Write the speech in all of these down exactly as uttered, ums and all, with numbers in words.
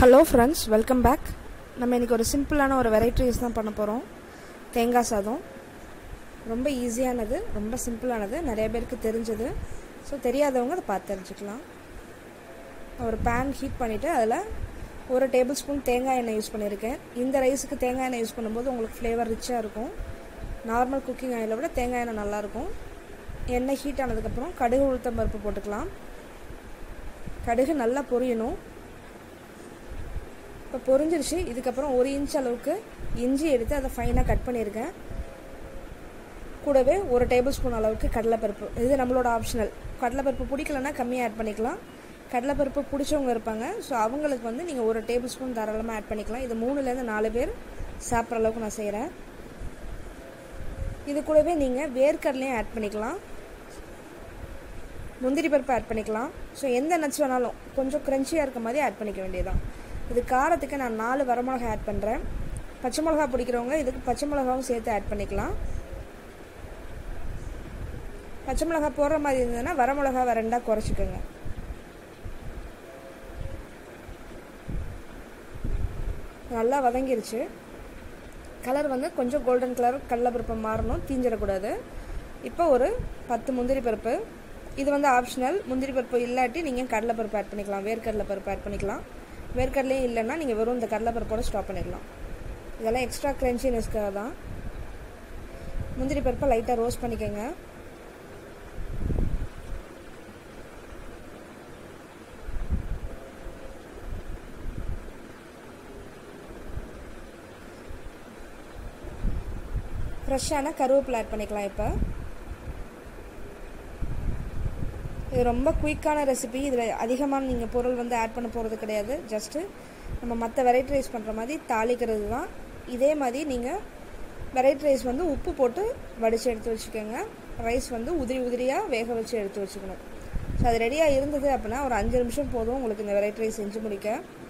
Hello friends, welcome back. நம்ம இன்றைக்கி ஒரு சிம்பிளான ஒரு வெரைட்டி ரைஸ் தான் பண்ண போகிறோம். தேங்காய் சாதம் ரொம்ப ஈஸியானது, ரொம்ப சிம்பிளானது, நிறைய பேருக்கு தெரிஞ்சது. ஸோ தெரியாதவங்க அதை பார்த்து தெரிஞ்சுக்கலாம். ஒரு பேன் ஹீட் பண்ணிவிட்டு அதில் ஒரு டேபிள் ஸ்பூன் தேங்காய் எண்ணெய் யூஸ் பண்ணியிருக்கேன். இந்த ரைஸுக்கு தேங்காய் எண்ணெய் யூஸ் பண்ணும்போது உங்களுக்கு ஃப்ளேவர் ரிச்சாக இருக்கும். நார்மல் குக்கிங் ஆயிலை விட தேங்காய் எண்ணெய் நல்லாயிருக்கும். எண்ணெய் ஹீட் ஆனதுக்கப்புறம் கடுகு உளுத்தம் பருப்பு போட்டுக்கலாம். கடுகு நல்லா பொரியணும். இப்போ பொரிஞ்சிருச்சு. இதுக்கப்புறம் ஒரு இன்ச் அளவுக்கு இஞ்சி எடுத்து அதை ஃபைனாக கட் பண்ணியிருக்கேன். கூடவே ஒரு டேபிள் ஸ்பூன் அளவுக்கு கடலைப்பருப்பு. இது நம்மளோட ஆப்ஷனல். கடலைப்பருப்பு பிடிக்கலன்னா கம்மியாக ஆட் பண்ணிக்கலாம். கடலைப்பருப்பு பிடிச்சவங்க இருப்பாங்க. ஸோ அவங்களுக்கு வந்து நீங்கள் ஒரு டேபிள் ஸ்பூன் தாராளமாக ஆட் பண்ணிக்கலாம். இது மூணுலேருந்து நாலு பேர் சாப்பிட்ற அளவுக்கு நான் செய்கிறேன். இது கூடவே நீங்கள் வேர்க்கடலையும் ஆட் பண்ணிக்கலாம், முந்திரி பருப்பு ஆட் பண்ணிக்கலாம். ஸோ எந்த நட்ஸ் வேணாலும் கொஞ்சம் க்ரன்ச்சியாக இருக்க மாதிரி ஆட் பண்ணிக்க வேண்டியதுதான். இது காரத்துக்கு நான் நாலு வரமிளகா ஆட் பண்ணுறேன். பச்சை மிளகா பிடிக்கிறவங்க இதுக்கு பச்சை மிளகாவும் சேர்த்து ஆட் பண்ணிக்கலாம். பச்சை மிளகா போடுற மாதிரி இருந்ததுன்னா வரமிளகாவை ரெண்டாக குறைச்சிக்கோங்க. நல்லா வதங்கிருச்சு. கலர் வந்து கொஞ்சம் கோல்டன் கலர் கடலைப்பருப்பு மாறணும், தீஞ்சிடக்கூடாது. இப்போ ஒரு பத்து முந்திரி பருப்பு. இது வந்து ஆப்ஷனல். முந்திரி பருப்பு இல்லாட்டி நீங்கள் கடலைப்பருப்பு ஆட் பண்ணிக்கலாம், வேர்க்கடலை பருப்பு ஆட் பண்ணிக்கலாம். வேர்க்கடலையும் இல்லைன்னா நீங்கள் வெறும் இந்த கடலைப்பருப்போட ஸ்டாப் பண்ணிடலாம். இதெல்லாம் எக்ஸ்ட்ரா க்ரன்ச்சினஸ்க்காக தான். முந்திரி பருப்பை லைட்டாக ரோஸ்ட் பண்ணிக்கோங்க. ஃப்ரெஷ்ஷான கருவேப்பிலை ஆட் பண்ணிக்கலாம். இப்போ இது ரொம்ப குயிக்கான ரெசிபி. இதில் அதிகமான நீங்கள் பொருள் வந்து ஆட் பண்ண போகிறது கிடையாது. ஜஸ்ட்டு நம்ம மற்ற வெரைட்டி ரைஸ் பண்ணுற மாதிரி தாளிக்கிறது தான். இதே மாதிரி நீங்கள் வெரைட்டி ரைஸ் வந்து உப்பு போட்டு வடித்து எடுத்து வச்சுக்கோங்க. ரைஸ் வந்து உதிரி உதிரியாக வேக வச்சு எடுத்து வச்சுக்கணும். ஸோ அது ரெடியாக இருந்தது அப்படின்னா ஒரு அஞ்சு நிமிஷம் போதும் உங்களுக்கு இந்த வெரைட்டி ரைஸ் செஞ்சு முடிக்க.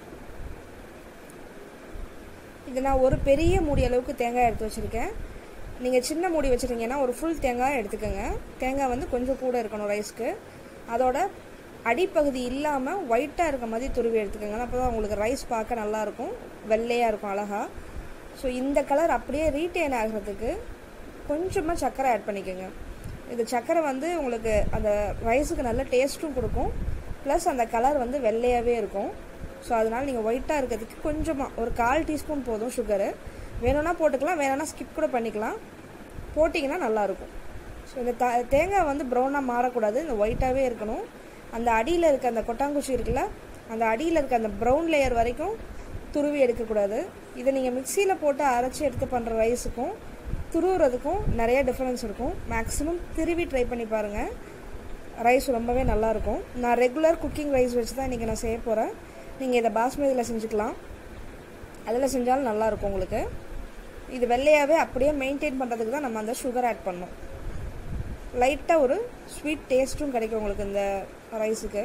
இது நான் ஒரு பெரிய மூடி அளவுக்கு தேங்காய் எடுத்து வச்சுருக்கேன். நீங்கள் சின்ன மூடி வச்சுருக்கீங்கன்னா ஒரு ஃபுல் தேங்காய் எடுத்துக்கோங்க. தேங்காய் வந்து கொஞ்சம் கூட இருக்கணும் ரைஸ்க்கு. அதோட அடிப்பகுதி இல்லாமல் ஒயிட்டாக இருக்க மாதிரி துருவி எடுத்துக்கோங்க. அப்போ தான் உங்களுக்கு ரைஸ் பார்க்க நல்லாயிருக்கும், வெள்ளையாக இருக்கும் அழகாக. ஸோ இந்த கலர் அப்படியே ரீட்டைன் ஆகிறதுக்கு கொஞ்சமாக சர்க்கரை ஆட் பண்ணிக்கோங்க. இது சர்க்கரை வந்து உங்களுக்கு அந்த ரைஸுக்கு நல்ல டேஸ்ட்டும் கொடுக்கும், ப்ளஸ் அந்த கலர் வந்து வெள்ளையாகவே இருக்கும். ஸோ அதனால் நீங்கள் ஒயிட்டாக இருக்கிறதுக்கு கொஞ்சமாக ஒரு கால் டீஸ்பூன் போதும் சுகரு. வேணும்னா போட்டுக்கலாம், வேணும்னா ஸ்கிப் கூட பண்ணிக்கலாம். போட்டிங்கன்னா நல்லாயிருக்கும். ஸோ இந்த த தேங்காய் வந்து ப்ரௌனாக மாறக்கூடாது, இந்த ஒயிட்டாகவே இருக்கணும். அந்த அடியில் இருக்க அந்த கொட்டாங்குச்சி இருக்குல்ல, அந்த அடியில் இருக்க அந்த ப்ரௌன் லேயர் வரைக்கும் துருவி எடுக்கக்கூடாது. இதை நீங்கள் மிக்சியில் போட்டு அரைச்சி எடுத்து பண்ணுற ரைஸுக்கும் துருவுறதுக்கும் நிறைய டிஃப்ரென்ஸ் இருக்கும். மேக்ஸிமம் திருவி ட்ரை பண்ணி பாருங்கள், ரைஸ் ரொம்பவே நல்லாயிருக்கும். நான் ரெகுலர் குக்கிங் ரைஸ் வச்சு தான் இன்றைக்கி நான் செய்ய போகிறேன். நீங்கள் இதை பாஸ்மதியில் செஞ்சுக்கலாம், அதில் செஞ்சாலும் நல்லாயிருக்கும் உங்களுக்கு. இது வெள்ளையாகவே அப்படியே மெயின்டைன் பண்ணுறதுக்கு தான் நம்ம அந்த சுகர் ஆட் பண்ணோம். லைட்டாக ஒரு ஸ்வீட் டேஸ்ட்டும் கிடைக்கும் உங்களுக்கு இந்த ரைஸுக்கு.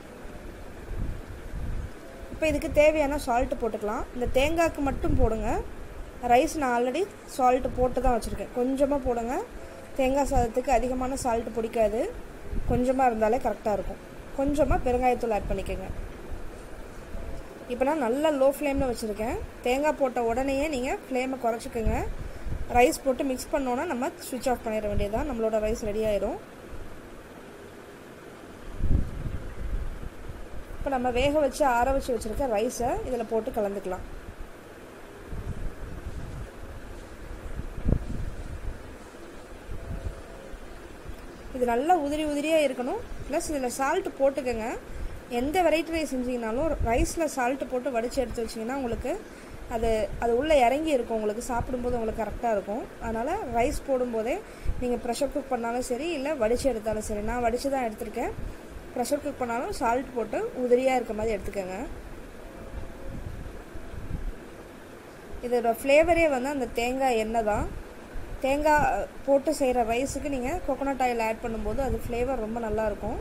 இப்போ இதுக்கு தேவையான சால்ட்டு போட்டுக்கலாம். இந்த தேங்காய்க்கு மட்டும் போடுங்க. ரைஸ் நான் ஆல்ரெடி சால்ட்டு போட்டு தான் வச்சுருக்கேன். கொஞ்சமாக போடுங்க. தேங்காய் சாதத்துக்கு அதிகமான சால்ட்டு பிடிக்காது, கொஞ்சமாக இருந்தாலே கரெக்டாக இருக்கும். கொஞ்சமாக பெருங்காயத்தூள் ஆட் பண்ணிக்கோங்க. இப்போ நான் நல்லா லோ ஃப்ளேமில் வச்சுருக்கேன். தேங்காய் போட்ட உடனேயே நீங்கள் ஃப்ளேமை குறைச்சிக்கோங்க. ரைஸ் போட்டு மிக்ஸ் பண்ணோன்னா நம்ம ஸ்விட்ச் ஆஃப் பண்ணிட வேண்டியதுதான். நம்மளோட ரைஸ் ரெடி ஆயிடும். இப்போ நம்ம வேக வச்சு ஆற வச்சு வச்சுருக்க ரைஸை இதில் போட்டு கலந்துக்கலாம். இது நல்லா உதிரி உதிரியாக இருக்கணும். ப்ளஸ் இதில் சால்ட்டு போட்டுக்கோங்க. எந்த வெரைட்டி ரைஸ் செஞ்சிங்கனாலும் ரைஸில் சால்ட்டு போட்டு வடித்து எடுத்து வச்சிங்கன்னா உங்களுக்கு அது அது உள்ளே இறங்கி இருக்கும். உங்களுக்கு சாப்பிடும்போது உங்களுக்கு கரெக்டாக இருக்கும். அதனால் ரைஸ் போடும்போதே நீங்கள் ப்ரெஷர் குக் பண்ணாலும் சரி, இல்லை வடித்து எடுத்தாலும் சரி, நான் வடித்து தான் எடுத்திருக்கேன். ப்ரெஷர் குக் பண்ணாலும் சால்ட் போட்டு உதிரியாக இருக்க மாதிரி எடுத்துக்கோங்க. இதோட ஃப்ளேவரே வந்து அந்த தேங்காய் எண்ணெய் தான். தேங்காய் போட்டு செய்கிற ரைஸுக்கு நீங்கள் கோகோனட் ஆயில் ஆட் பண்ணும்போது அது ஃப்ளேவர் ரொம்ப நல்லாயிருக்கும்.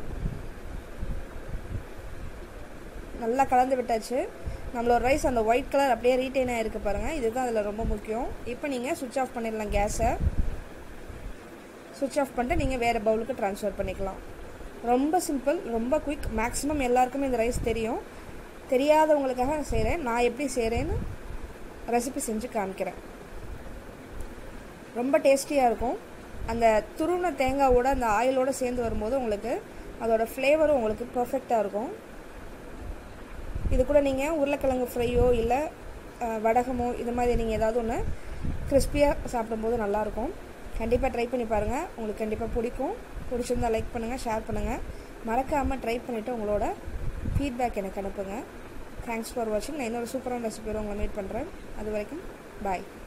நல்லா கலந்து விட்டாச்சு. நம்மளோட ரைஸ் அந்த ஒயிட் கலர் அப்படியே ரீட்டைன் ஆகிருக்கு பாருங்கள். இதுதான் அதில் ரொம்ப முக்கியம். இப்போ நீங்கள் சுவிட்ச் ஆஃப் பண்ணிடலாம் கேஸை. சுவிட்ச் ஆஃப் பண்ணிட்டு நீங்கள் வேறு பவுலுக்கு ட்ரான்ஸ்ஃபர் பண்ணிக்கலாம். ரொம்ப சிம்பிள், ரொம்ப குயிக். மேக்ஸிமம் எல்லாருக்குமே இந்த ரைஸ் தெரியும். தெரியாதவங்களுக்காக நான் செய்கிறேன். நான் எப்படி செய்கிறேன்னு ரெசிபி செஞ்சு காமிக்கிறேன். ரொம்ப டேஸ்டியாக இருக்கும். அந்த துருவின தேங்காவோட அந்த ஆயிலோடு சேர்ந்து வரும்போது உங்களுக்கு அதோட ஃப்ளேவரும் உங்களுக்கு பர்ஃபெக்டாக இருக்கும். இது கூட நீங்கள் உருளைக்கிழங்கு ஃப்ரையோ இல்லை வடகமோ இது மாதிரி நீங்கள் ஏதாவது ஒன்று கிறிஸ்பியாக சாப்பிடும்போது நல்லாயிருக்கும். கண்டிப்பாக ட்ரை பண்ணி பாருங்கள். உங்களுக்கு கண்டிப்பாக பிடிக்கும். பிடிச்சிருந்தால் லைக் பண்ணுங்கள், ஷேர் பண்ணுங்கள். மறக்காமல் ட்ரை பண்ணிவிட்டு உங்களோட ஃபீட்பேக் எனக்கு அனுப்புங்க. தேங்க்ஸ் ஃபார் வாட்சிங். நான் இன்னொரு சூப்பரான ரெசிபியோட உங்களை மீட் பண்ணுறேன். அது வரைக்கும் பாய்.